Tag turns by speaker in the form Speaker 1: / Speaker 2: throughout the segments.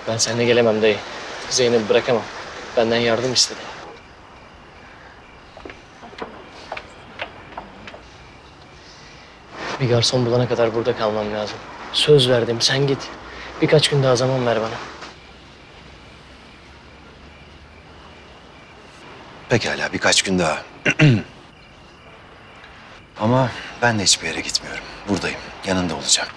Speaker 1: Ben seninle gelemem dayı. Zeynep'i bırakamam. Benden yardım istedi. Bir garson bulana kadar burada kalmam lazım. Söz verdim, sen git. Birkaç gün daha zaman ver bana.
Speaker 2: Pekala, birkaç gün daha. Ama ben de hiçbir yere gitmiyorum. Buradayım, yanında olacağım.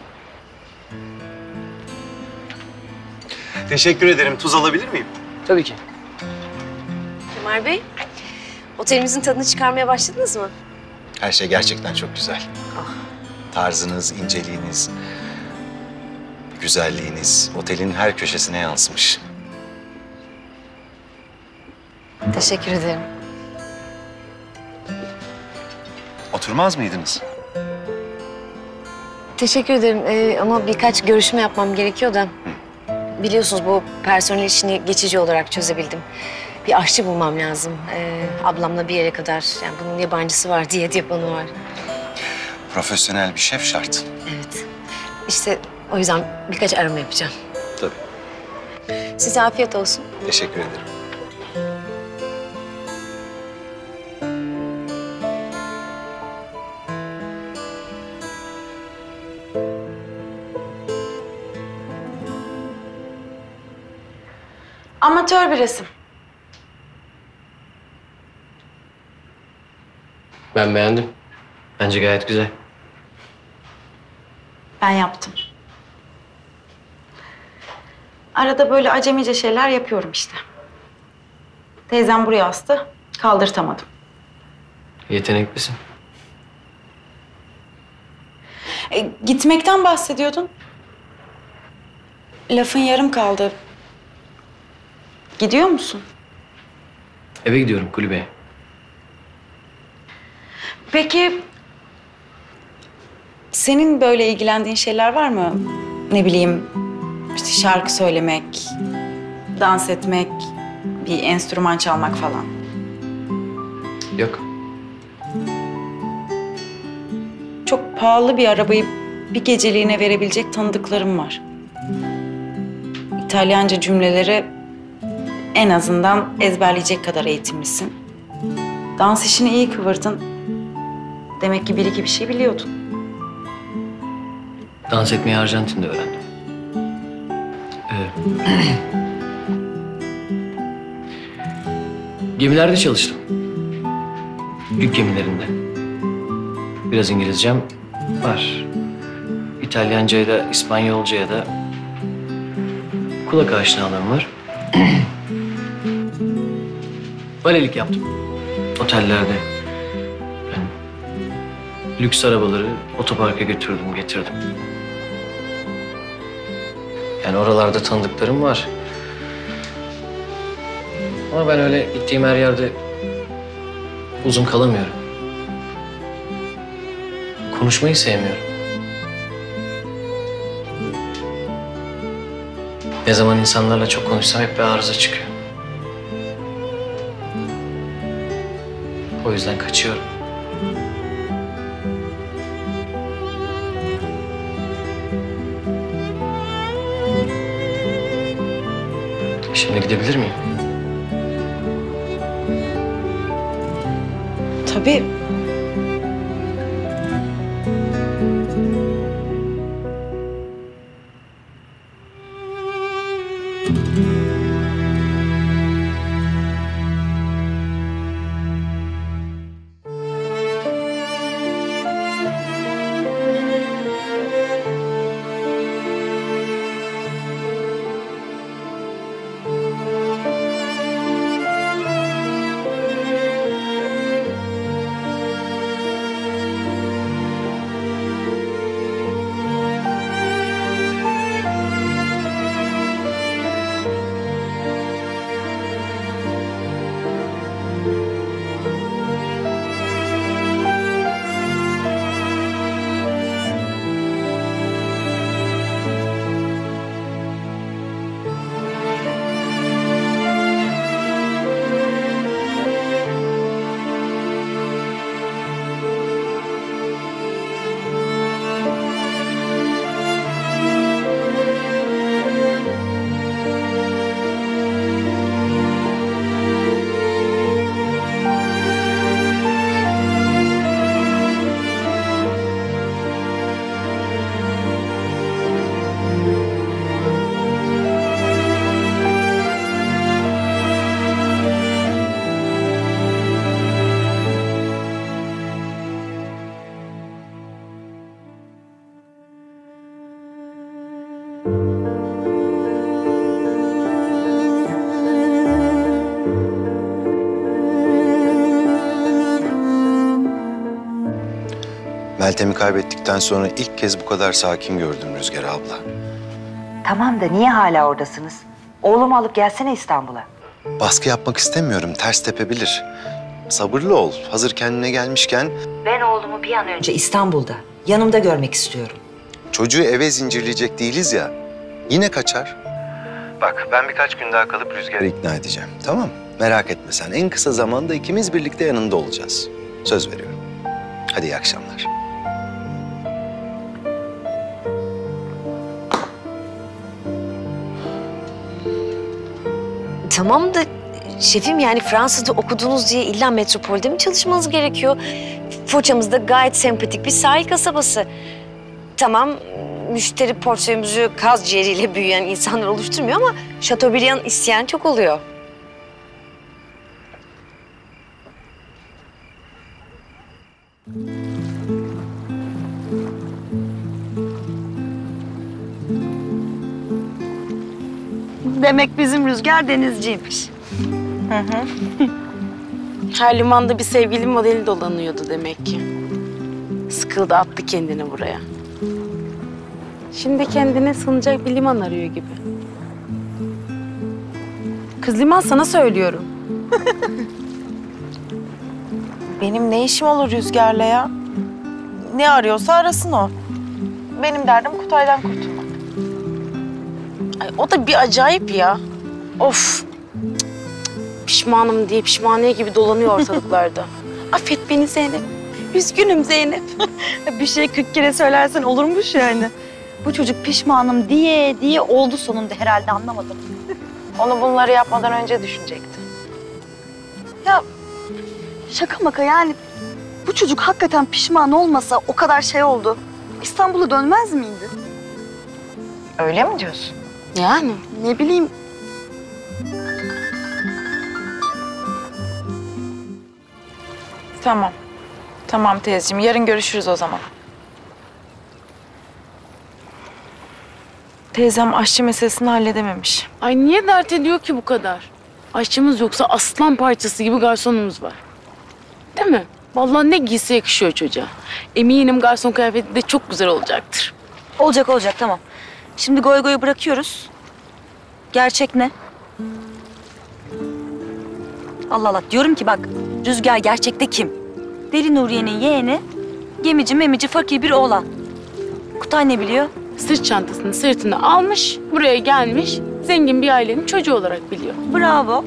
Speaker 2: Teşekkür ederim. Tuz alabilir miyim?
Speaker 1: Tabii ki.
Speaker 3: Kemal Bey, otelimizin tadını çıkarmaya başladınız mı?
Speaker 2: Her şey gerçekten çok güzel. Tarzınız, inceliğiniz, güzelliğiniz otelin her köşesine yansımış.
Speaker 3: Teşekkür ederim.
Speaker 2: Oturmaz mıydınız?
Speaker 3: Teşekkür ederim ama birkaç görüşme yapmam gerekiyor da. Biliyorsunuz bu personel işini geçici olarak çözebildim. Bir aşçı bulmam lazım. Ablamla bir yere kadar. Yani bunun yabancısı var, diyet yapanı var.
Speaker 2: Profesyonel bir şef şart.
Speaker 3: Evet. İşte o yüzden birkaç arama yapacağım.
Speaker 2: Tabii.
Speaker 3: Size afiyet olsun.
Speaker 2: Teşekkür ederim.
Speaker 4: Amatör bir resim.
Speaker 1: Ben beğendim. Bence gayet güzel.
Speaker 4: Ben yaptım. Arada böyle acemice şeyler yapıyorum işte. Teyzem buraya astı, kaldırtamadım.
Speaker 1: Yeteneklisin.
Speaker 4: Gitmekten bahsediyordun. Lafın yarım kaldı. Gidiyor musun?
Speaker 1: Eve gidiyorum kulübeye.
Speaker 4: Peki senin böyle ilgilendiğin şeyler var mı? Ne bileyim, işte şarkı söylemek, dans etmek, bir enstrüman çalmak falan.
Speaker 1: Yok.
Speaker 4: Çok pahalı bir arabayı bir geceliğine verebilecek tanıdıklarım var. İtalyanca cümleleri en azından ezberleyecek kadar eğitimlisin. Dans işini iyi kıvırdın. Demek ki bir iki bir şey biliyordun.
Speaker 1: Dans etmeyi Arjantin'de öğrendim. Gemilerde çalıştım. Yük gemilerinde. Biraz İngilizcem var. İtalyanca'ya da İspanyolca'ya da kulak aşinalığım var. Valilik yaptım. Otellerde. Yani lüks arabaları otoparka götürdüm, getirdim. Yani oralarda tanıdıklarım var. Ama ben öyle gittiğim her yerde uzun kalamıyorum. Konuşmayı sevmiyorum. Ne zaman insanlarla çok konuşsam hep bir arıza çıkıyor. O yüzden kaçıyorum. Şimdi gidebilir miyim?
Speaker 4: Tabii.
Speaker 2: Meltem'i kaybettikten sonra ilk kez bu kadar sakin gördüm Rüzgar abla.
Speaker 5: Tamam da niye hala oradasınız? Oğlumu alıp gelsene İstanbul'a.
Speaker 2: Baskı yapmak istemiyorum, ters tepebilir. Sabırlı ol, hazır kendine gelmişken...
Speaker 5: Ben oğlumu bir an önce İstanbul'da, yanımda görmek istiyorum.
Speaker 2: Çocuğu eve zincirleyecek değiliz ya, yine kaçar. Bak, ben birkaç gün daha kalıp Rüzgar'ı ikna edeceğim, tamam mı? Merak etme sen, en kısa zamanda ikimiz birlikte yanında olacağız. Söz veriyorum. Hadi iyi akşamlar.
Speaker 3: Tamam da şefim, yani Fransa'da okudunuz diye illa metropolde mi çalışmanız gerekiyor? Foça'mız da gayet sempatik bir sahil kasabası. Tamam, müşteri portföyümüzü kaz ciğeriyle büyüyen insanlar oluşturmuyor ama Chateaubriand isteyen çok oluyor.
Speaker 5: Demek bizim Rüzgar denizciymiş.
Speaker 6: Her limanda bir sevgili modeli dolanıyordu demek ki. Sıkıldı, attı kendini buraya. Şimdi kendine sığınacak bir liman arıyor gibi. Kız liman, sana söylüyorum.
Speaker 7: Benim ne işim olur Rüzgar'la ya? Ne arıyorsa arasın o. Benim derdim Kutay'dan kurtulmak.
Speaker 6: Ay, o da bir acayip ya. Of. Pişmanım diye pişmaniye gibi dolanıyor ortalıklarda. Affet beni Zeynep. Üzgünüm Zeynep.
Speaker 7: Bir şey 40 kere söylersen olurmuş yani. Bu çocuk pişmanım diye oldu sonunda herhalde, anlamadım.
Speaker 6: Onu bunları yapmadan önce düşünecekti.
Speaker 7: Ya şaka maka yani, bu çocuk hakikaten pişman olmasa o kadar şey oldu, İstanbul'a dönmez miydi?
Speaker 5: Öyle mi diyorsun?
Speaker 6: Yani.
Speaker 7: Ne bileyim.
Speaker 8: Tamam. Tamam teyzeciğim. Yarın görüşürüz o zaman. Teyzem aşçı meselesini halledememiş.
Speaker 6: Ay, niye dert ediyor ki bu kadar? Aşçımız yoksa aslan parçası gibi garsonumuz var. Değil mi? Vallahi ne giysi yakışıyor çocuğa. Eminim garson kıyafeti de çok güzel olacaktır.
Speaker 7: Olacak tamam. Şimdi goy goyu bırakıyoruz. Gerçek ne? Allah Allah, diyorum ki bak, Rüzgar gerçekte kim? Deli Nuriye'nin yeğeni, gemici memici fakir bir oğlan. Kutay ne biliyor?
Speaker 6: Sırt çantasını sırtına almış, buraya gelmiş, zengin bir ailenin çocuğu olarak biliyor.
Speaker 7: Bravo.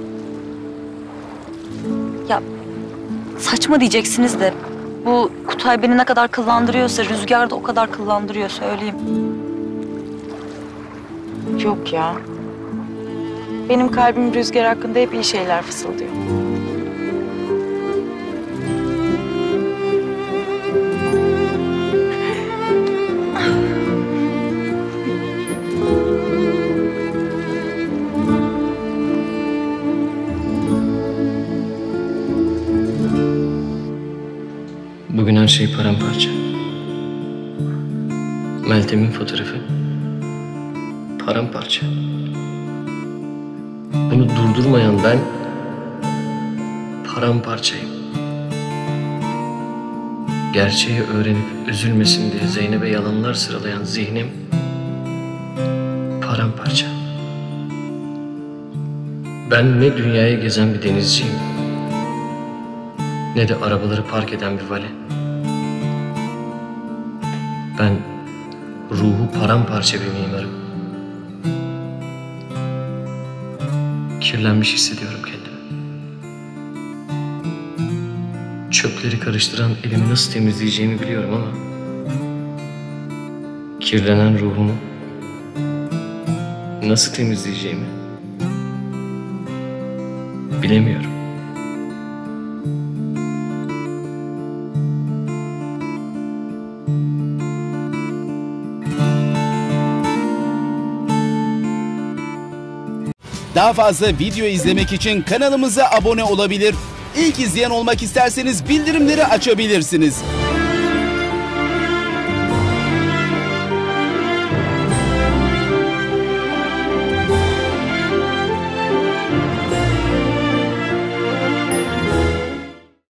Speaker 7: Ya saçma diyeceksiniz de, bu Kutay beni ne kadar kıllandırıyorsa Rüzgar da o kadar kıllandırıyor, söyleyeyim.
Speaker 8: Yok ya. Benim kalbim Rüzgar hakkında hep iyi şeyler fısıldıyor.
Speaker 1: Bugün her şey paramparça. Meltem'in fotoğrafı paramparça. Bunu durdurmayan ben paramparçayım. Gerçeği öğrenip üzülmesin diye Zeynep'e yalanlar sıralayan zihnim paramparça. Ben ne dünyayı gezen bir denizciyim, ne de arabaları park eden bir vale. Ben ruhu paramparça bir mimarım. Kirlenmiş hissediyorum kendimi. Çöpleri karıştıran elimi nasıl temizleyeceğimi biliyorum ama kirlenen ruhumu nasıl temizleyeceğimi bilemiyorum.
Speaker 9: Daha fazla video izlemek için kanalımıza abone olabilir. İlk izleyen olmak isterseniz bildirimleri açabilirsiniz.